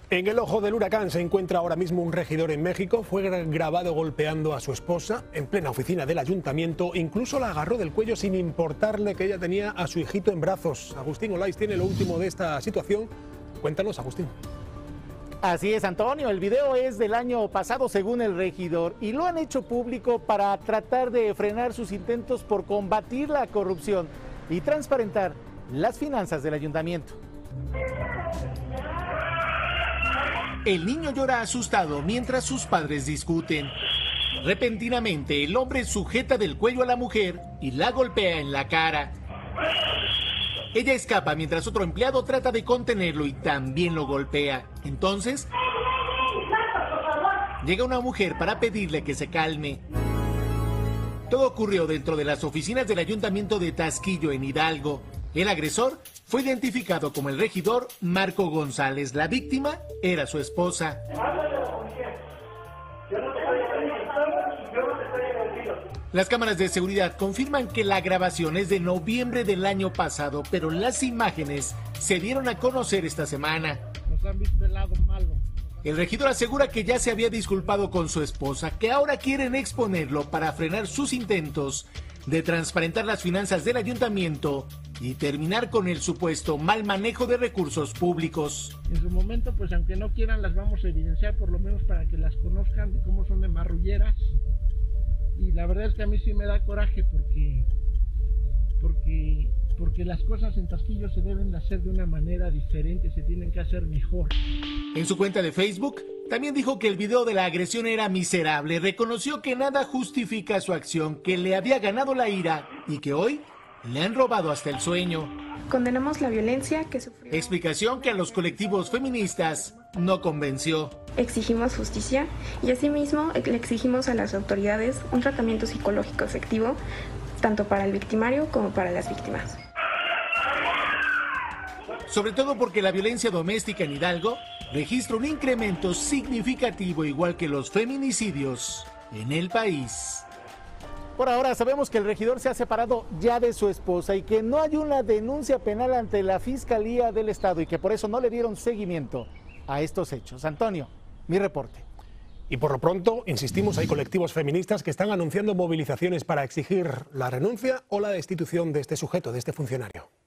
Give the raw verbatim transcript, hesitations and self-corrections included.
En el ojo del huracán se encuentra ahora mismo un regidor en México. Fue grabado golpeando a su esposa en plena oficina del ayuntamiento. Incluso la agarró del cuello sin importarle que ella tenía a su hijito en brazos. Agustín Olaiz tiene lo último de esta situación. Cuéntanos, Agustín. Así es, Antonio. El video es del año pasado, según el regidor, y lo han hecho público para tratar de frenar sus intentos por combatir la corrupción y transparentar las finanzas del ayuntamiento. El niño llora asustado mientras sus padres discuten. Repentinamente, el hombre sujeta del cuello a la mujer y la golpea en la cara. Ella escapa mientras otro empleado trata de contenerlo y también lo golpea. Entonces, llega una mujer para pedirle que se calme. Todo ocurrió dentro de las oficinas del ayuntamiento de Taxquillo, en Hidalgo. El agresor fue identificado como el regidor Marco González. La víctima era su esposa. Las cámaras de seguridad confirman que la grabación es de noviembre del año pasado, pero las imágenes se dieron a conocer esta semana. Nos han visto el lado malo. El regidor asegura que ya se había disculpado con su esposa, que ahora quieren exponerlo para frenar sus intentos de transparentar las finanzas del ayuntamiento y terminar con el supuesto mal manejo de recursos públicos. En su momento, pues aunque no quieran, las vamos a evidenciar, por lo menos para que las conozcan de cómo son de marrulleras. Y la verdad es que a mí sí me da coraje porque, porque, porque las cosas en Taxquillo se deben de hacer de una manera diferente, se tienen que hacer mejor. En su cuenta de Facebook, también dijo que el video de la agresión era miserable. Reconoció que nada justifica su acción, que le había ganado la ira y que hoy le han robado hasta el sueño. Condenamos la violencia que sufrió. Explicación que a los colectivos feministas no convenció. Exigimos justicia y asimismo le exigimos a las autoridades un tratamiento psicológico efectivo, tanto para el victimario como para las víctimas. Sobre todo porque la violencia doméstica en Hidalgo registra un incremento significativo, igual que los feminicidios en el país. Por ahora sabemos que el regidor se ha separado ya de su esposa y que no hay una denuncia penal ante la Fiscalía del Estado y que por eso no le dieron seguimiento a estos hechos. Antonio, mi reporte. Y por lo pronto, insistimos, hay colectivos feministas que están anunciando movilizaciones para exigir la renuncia o la destitución de este sujeto, de este funcionario.